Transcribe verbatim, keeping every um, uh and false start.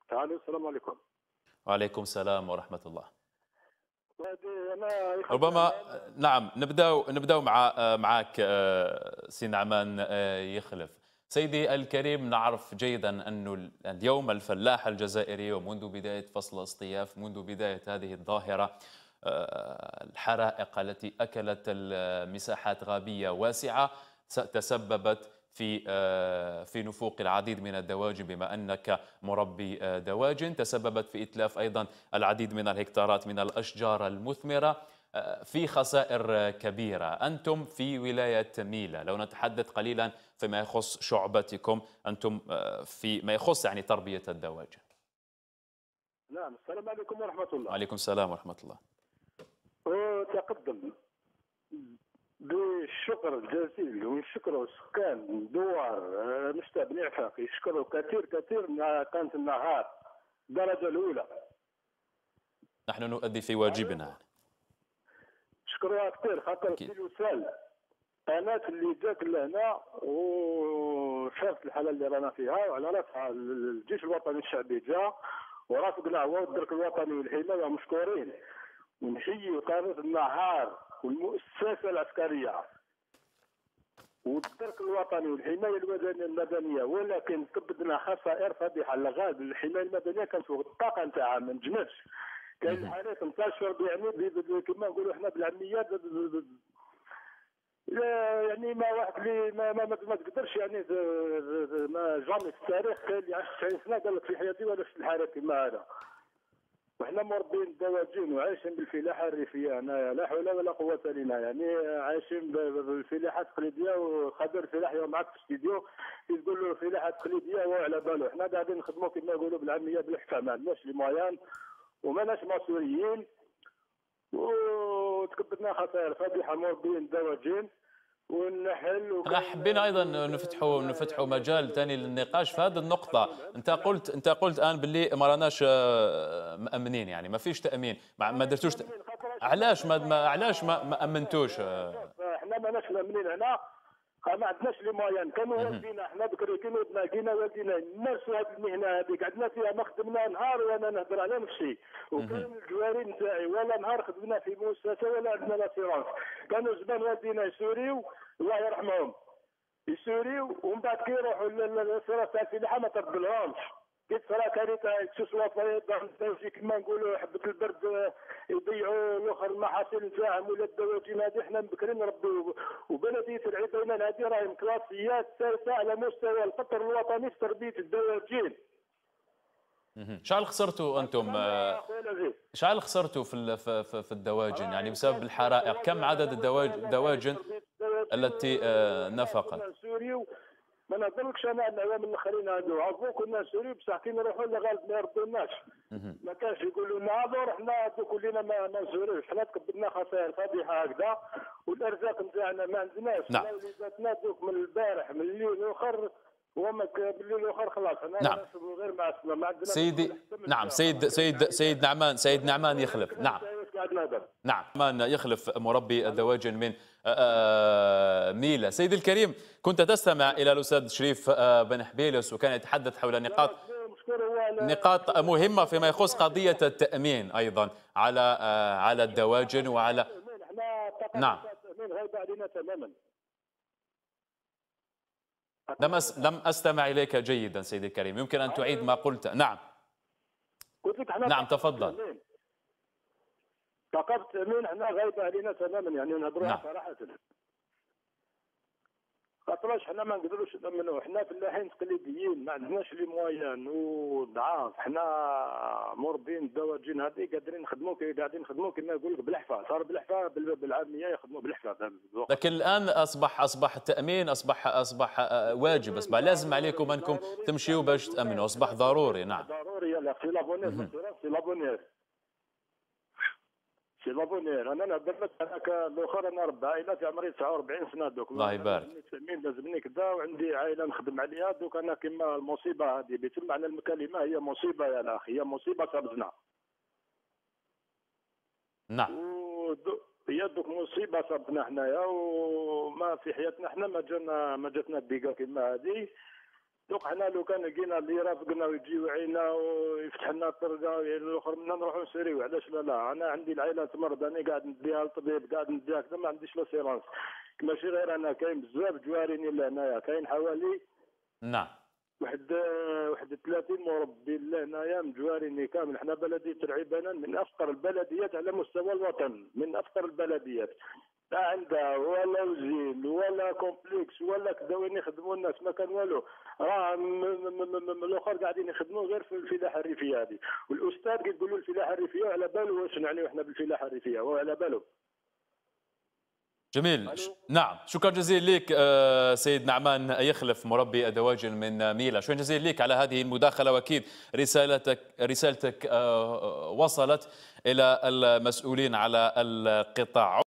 تعالوا السلام عليكم. وعليكم السلام ورحمة الله. هذه أنا يخلق ربما الأعمال. نعم نبدأ نبدأ مع معك سي نعمان يخلف. سيدي الكريم، نعرف جيدا أن اليوم الفلاح الجزائري ومنذ بداية فصل الاصطياف، منذ بداية هذه الظاهرة، الحرائق التي أكلت مساحات غابية واسعة تسببت في في نفوق العديد من الدواجن، بما أنك مربي دواجن، تسببت في إتلاف أيضا العديد من الهكتارات من الأشجار المثمرة، في خسائر كبيرة. أنتم في ولاية ميلا، لو نتحدث قليلا فيما يخص شعبتكم، أنتم في ما يخص يعني تربية الدواجن. نعم، السلام عليكم ورحمة الله. وعليكم السلام ورحمة الله. وتقدم بالشكر الجزيل ونشكروا سكان دوار مشتى بن عفاق، يشكروا كثير كثير من قناة النهار الدرجة الأولى. نحن نؤدي في واجبنا. شكروها كثير خاطر في الوسال قناة اللي جات لهنا وشافت الحالة اللي رانا فيها، وعلى راسها الجيش الوطني الشعبي جا ورافقنا هو والدرك الوطني والحماية مشكورين، ونحيي قناة النهار والمؤسسة العسكرية والدرك الوطني والحماية المدنية، ولكن كبدنا خسائر فادحة. الغاز الحماية المدنية كانت فوق الطاقة نتاعها ما نجمتش، كاين الحريق انتشر يعني كما نقولوا احنا بالعامية، يعني ما واحد اللي ما ما, ما تقدرش يعني ما جامي في التاريخ كاين اللي عاش تسعين سنة قال لك في حياتي ولا شفت الحريق كما هذا. وحنا مربين الدواجن وعايشين بالفلاحه الريفيه هنايا، لا حول ولا قوه لنا، يعني عايشين بالفلاحه التقليديه. وخبير الفلاح يوم معك في الاستديو تقول له الفلاحه التقليديه هو على باله. حنا قاعدين نخدموا كما يقولوا بالعاميه بالحفا، ما عندناش لي مويان وماناش مسؤولين، وتكبدنا خسائر فادحه مربين الدواجن ونحل. احنا حبينا ايضا نفتحوا نفتحوا مجال ثاني للنقاش في هذه النقطه. انت قلت انت قلت الان باللي ما راناش مامنين، يعني ما فيش تامين، ما, ما درتوش. علاش ما علاش ما, ما امنتوش؟ احنا ماناش مامنين هنا، ما عندناش لي مويان. كانوا والدينا احنا بكري كانوا تلاقينا والدينا نمارسوا هذه المهنه هذيك، عندنا فيها ما خدمنا نهار وانا نهضر على نفسي، وكان الجواري نتاعي ولا نهار خدمنا في مؤسسه ولا عندنا لاسيرونس. كانوا زمان والدينا يسوريو الله يرحمهم، يسوريو ومن بعد كي يروحوا للاسيرونس تاع الفلاحه ما تقبلهمش. قلت صرا كارثه تشوف في كما نقولوا حبه البرد يضيعوا الاخر المحاصيل نتاعهم ولا الدواجن هذه. حنا مبكرين نربيو، وبلديه العبينان هذه راهي كلاسيات ثالثه على مستوى القطر الوطني في تربيه الدواجن. شحال خسرتوا انتم؟ شحال خسرتوا في في الدواجن يعني بسبب الحرائق؟ كم عدد الدواجن التي نفقت؟ ما نظنكش انا العوام الاخرين هذو عرفوا كنا سوري بصح كي نروحوا لغالب ما يرضوناش، ما كانش يقولوا لنا هذو رحنا كلنا ما ما نسوريوش. حنا تكبدنا خسائر فادحه هكذا، والارزاق نتاعنا ما عندناش. نعم. وليداتنا دوك من البارح من الليل الاخر وما بالليل الاخر خلاص حنا نعم. غير مع السلامه ما عندنا سيدي. نعم سيد سيد سيد نعمان سيد نعمان يخلف. نعم نعم نعمان يخلف مربي الدواجن من ميلا. سيدي الكريم، كنت تستمع إلى الأستاذ شريف بن حبيلس وكان يتحدث حول نقاط نقاط مهمة فيما يخص قضية التأمين أيضا على على الدواجن وعلى. نعم. لم لم أستمع إليك جيدا سيدي الكريم، يمكن أن تعيد ما قلت؟ نعم. نعم تفضل. ثقافة التأمين احنا غايبة علينا تماما، يعني نهضروها نعم. صراحة. خاطرش حنا ما نقدروش نأمنوا، حنا فلاحين تقليديين ما عندناش لي مويان وضعاف. حنا مربين الدواجن هذه قادرين نخدموا قاعدين نخدموا كما نقول لك بالحفا، صار بالحفا بالعامية يخدموا بالحفا. لكن الآن أصبح أصبح التأمين أصبح أصبح واجب، أصبح لازم عليكم أنكم تمشيوا باش تأمنوا، أصبح ضروري. نعم ضروري. لا في لابونير في لابونير سي لابونير. انا نهضر لك هذاك الاخر، انا رب عائله في عمري تسعة وأربعين سنه دوك. الله يبارك. التامين لازمني كذا وعندي عائله نخدم عليها دوك. انا كما المصيبه هذه بيتم معنى الكلمه، هي مصيبه يا الاخ، هي مصيبه صابتنا. نعم. هي دوك مصيبه صابتنا حنايا، وما في حياتنا حنا ما جانا ما جاتنا الدقه كما هذه. دوك حنا لو كان لقينا اللي يرافقنا ويجيو عينا ويفتح لنا الطرقه الاخر منا نروحوا نسيريو، علاش لا لا. انا عندي العائله تمرض، انا قاعد نديها للطبيب، قاعد نديها كذا، ما عنديش لاسيرونس. ماشي غير انا، كاين بزاف جوارين لهنايا، كاين حوالي نعم واحد واحد ثلاثين مربي لهنايا مجواريني كامل. حنا بلديه العبانان من افقر البلديات على مستوى الوطن، من افقر البلديات. لا عندها ولا وزيل ولا كومبلكس ولا كذا، وين يخدموا الناس ما كان والو. راه الاخر قاعدين يخدموا غير في الفلاحه الريفيه هذه. والاستاذ كيقول له الفلاحه الريفيه، على باله واش نعنيو احنا بالفلاحه الريفيه، هو على باله. جميل. نعم، شكرا جزيلا لك آه، سيد نعمان يخلف مربي الدواجن من ميلا. شكرا جزيلا لك على هذه المداخلة، واكيد رسالتك رسالتك آه، وصلت إلى المسؤولين على القطاع.